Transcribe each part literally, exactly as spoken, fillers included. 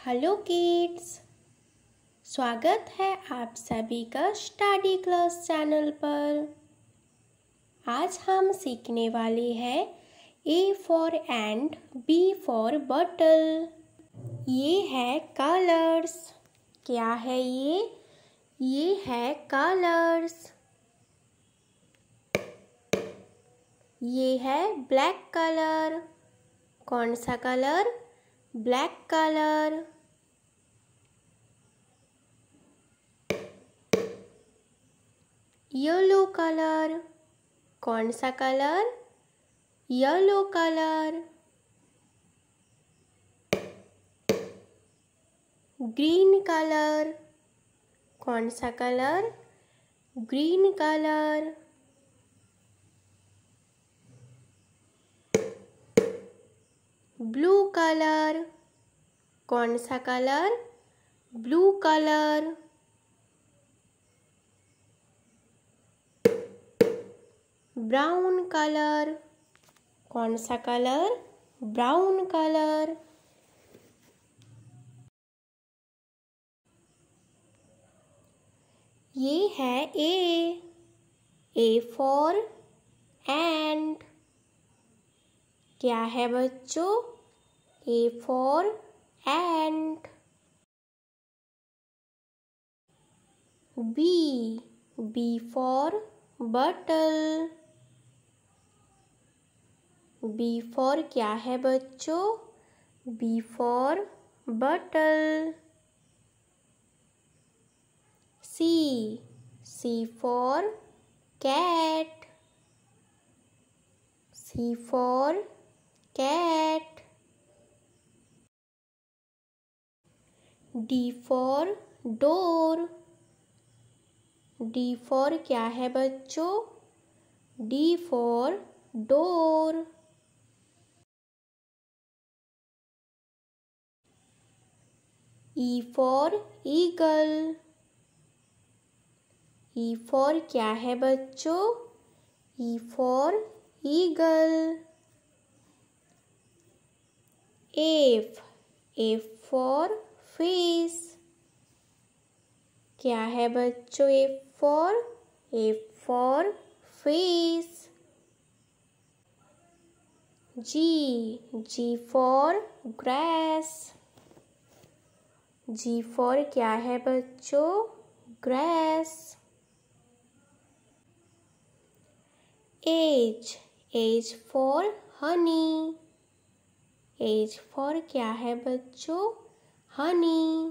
Hello kids, स्वागत है आप सभी का स्टडी क्लास चैनल पर। आज हम सीखने वाले हैं A for end, B for bottle. ये है कलर्स। क्या है ये? ये है कलर्स। ये है ब्लैक कलर। कौन सा colour? Black colour. Yellow colour. कौन सा colour? Yellow colour. Green colour. कौन सा colour? Green colour. Blue colour. कौन सा colour? Blue colour. Brown colour. कौन सा कलर? Brown colour. ये है ए। ए फॉर एंड। क्या है बच्चों? A for end. B. B for bottle. B for क्या है बच्चों? B for bottle. C. C for cat. C for cat. D for door. D for क्या है बच्चों? D for door. E for eagle. E for क्या है बच्चों? E for eagle. F. F for fish. क्या है बच्चों F for? F for fish. G. G for grass. G for क्या है बच्चों? Grass. H. H for honey. H for क्या है बच्चों? Honey.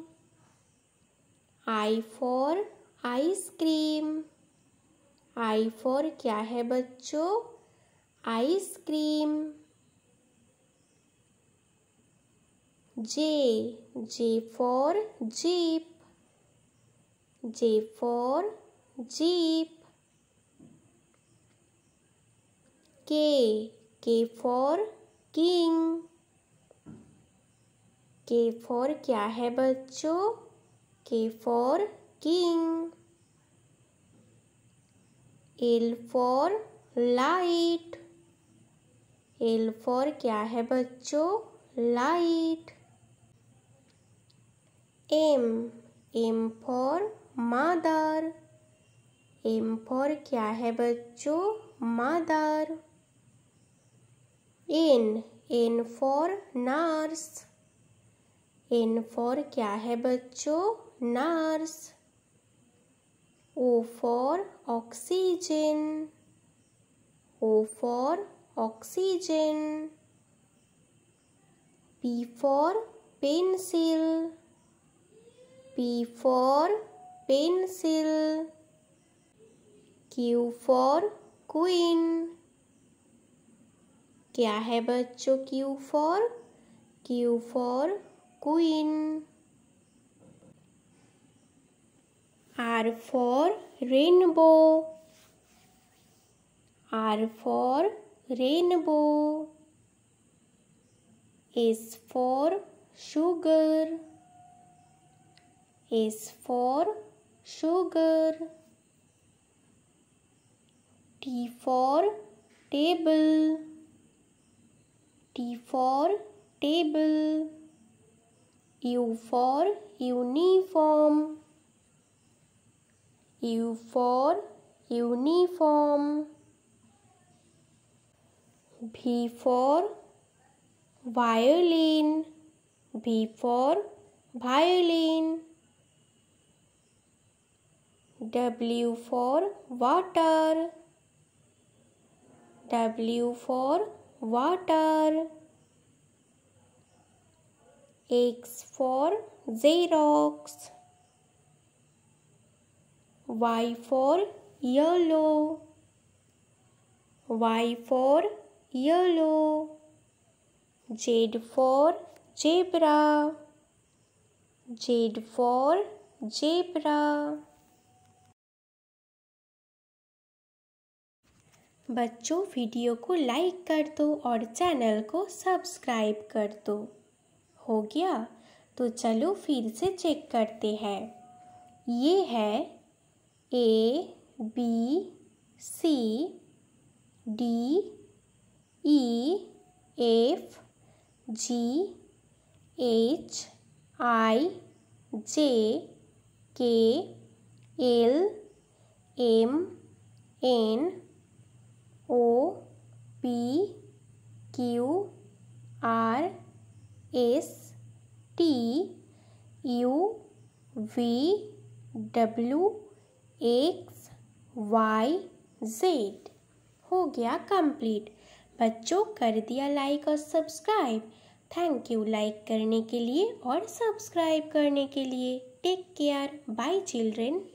I for ice cream. I for क्या है बच्चों? Ice cream. J. J for jeep. J for jeep. K. K for king. के फॉर क्या है बच्चों? K for king. L for light. L for क्या है बच्चों? Light. M. M for mother. M for क्या है बच्चों? Mother. N. N for nurse. N for क्या है बच्चों? Nurse. O for oxygen. O for oxygen. P for pencil. P for pencil. Q for queen. क्या है बच्चों Q for? Q for queen. R for rainbow. R for rainbow. S for sugar. S for sugar. T for table. T for table. U for uniform. U for uniform. V for violin. V for violin. W for water. W for water. X for Xerox. Y for yellow. Y for yellow. Z for zebra. Z for zebra. बच्चों, video को like कर दो और channel को subscribe कर दो। हो गया? तो चलो फिर से चेक करते हैं। ये है A B C D E F G H I J K L M N O P Q R S T U V W X Y Z. हो गया कंप्लीट। बच्चों, कर दिया लाइक और सब्सक्राइब। थैंक यू लाइक करने के लिए और सब्सक्राइब करने के लिए। Take care. Bye children.